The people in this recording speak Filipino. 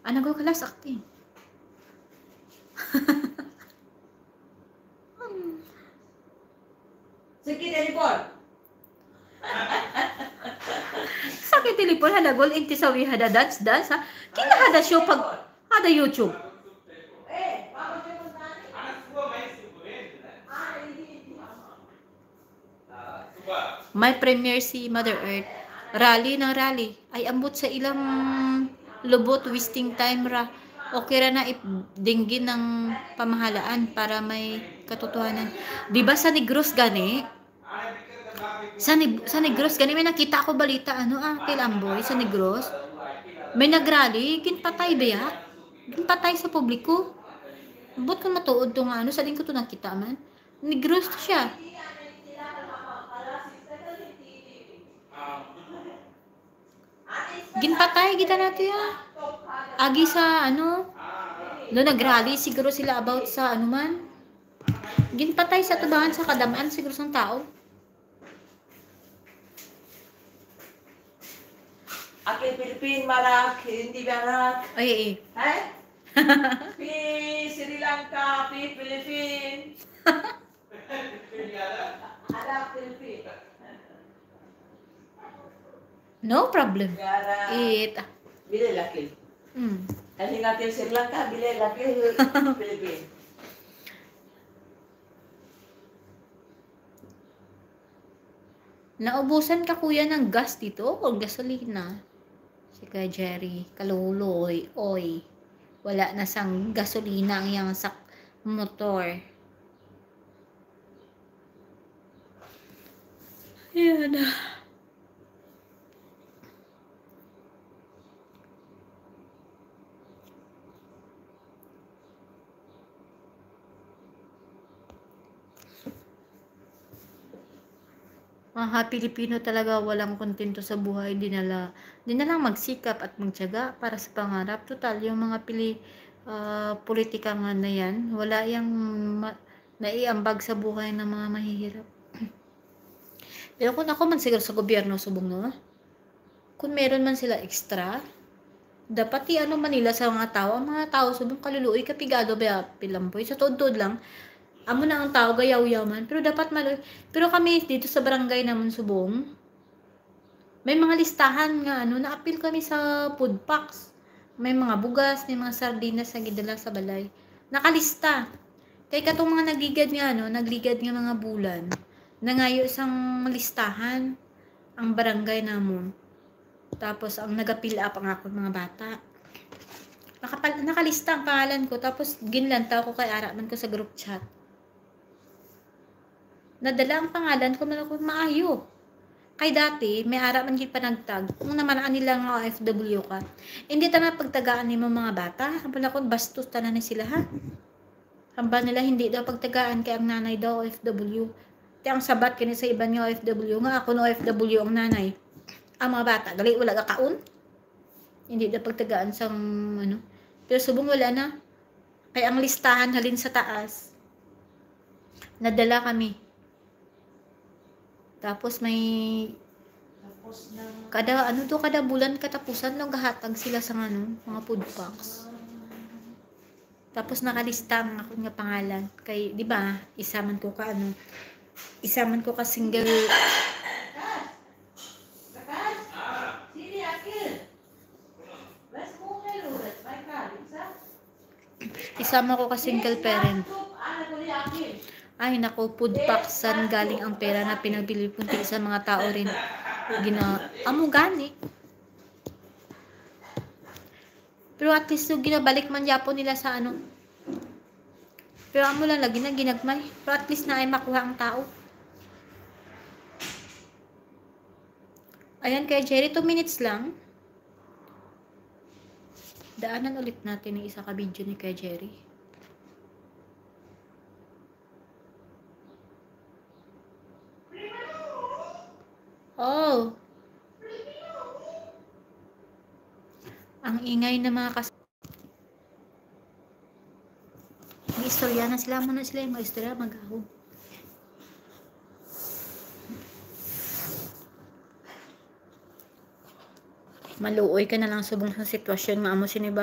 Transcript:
Anago kalas acting. Sakit telepon. Sakit telepon halagol inti sawi hada dance ha. Kina hada show pag hada YouTube. May premiere si Mother Earth. Rally ng rally. Ay ambot sa ilang lubot wasting time ra. Okay ra na dinggin ng pamahalaan para may katotohanan. Di ba sa Negros gani? Sa Negros gani may nakita ako balita kay Lamboy sa Negros. May nagrally, ginpatay ba? Ginpatay sa publiko. But kung matuod to nga sa din ko to nakita man. Negros to siya. Ginpatay kita natin agi sa no nagrally siguro sila about sa man. Ginpatay sa tubangan sa kadamaan siguro sang tao. Akin Philippine marak, hindi marak. Ay. Hai? Pi Sri Lanka, pi Philippine. Ada Philippine. No problem. It. Bila laki. Kasi natin Sri Lanka, bila laki Philippine. Naubusan ka kuya ng gas dito o gasolina? Si Kuya Jerry, kaluloy, oy. Wala na sang gasolina ang iyang sak motor. Ayan na. Mga Pilipino talaga walang kontento sa buhay, di na lang magsikap at magtiyaga para sa pangarap. Total, yung mga politika nga na yan, wala yung naiambag sa buhay ng mga mahihirap. Pero kung ako man siguro sa gobyerno, subong no, kung meron man sila extra, dapat man nila sa mga tao subong kaluluoy, kapigado ba, pilampoy, sa tuod-tuod lang, amo na ang tao gayaw-yaw man, pero dapat pero kami dito sa barangay naman subong, may mga listahan nga na-appeal kami sa food packs. May mga bugas, may mga sardinas na gidala sa balay. Nakalista. Kay katong mga nagligad nga mga bulan, nangayo isang listahan ang barangay namon. Tapos ang nag-appeal up ang akong mga bata. Nakalista ang pangalan ko, tapos ginlantaw ko kay araman ko sa group chat. Nadala ang pangalan ko na ako maayo. Kay dati, may ara man gid panagtag. Kung namanaan nila nga OFW ka. Hindi tanan pagtagaan ni mga bata. Hambal ako bastos tanan ni sila ha. Hambal nila hindi daw pagtagaan kay ang nanay daw OFW. Ti ang sabat kini sa iban nga OFW nga ako no OFW ang nanay. Ang mga bata gali wala ka kaon. Hindi daw pagtagaan sang Pero subong wala na. Kay ang listahan halin sa taas. Nadala kami. Tapos may kada bulan katapusan nang gahatag sila sa mga food packs. Tapos nakalista ang ako nga pangalan kay di ba isaman ko ka single isama ko ka single parent. Ay nako, food packsan galing ang pera na pinabili punti sa mga tao rin. Amo gani. Pero at least ginabalik man yapon nila sa Pero amo lang lagi na ginagmay. Pero at least na ay makuha ang tao. Ayan kay Jerry, 2 minutes lang. Daanan ulit natin yung isa ka video ni kay Jerry. Oh. Ang ingay na mga istorya na sila muna sila yung mga istorya mag-ahog. Maluoy ka na lang subong sa sitwasyon nga amo siniba.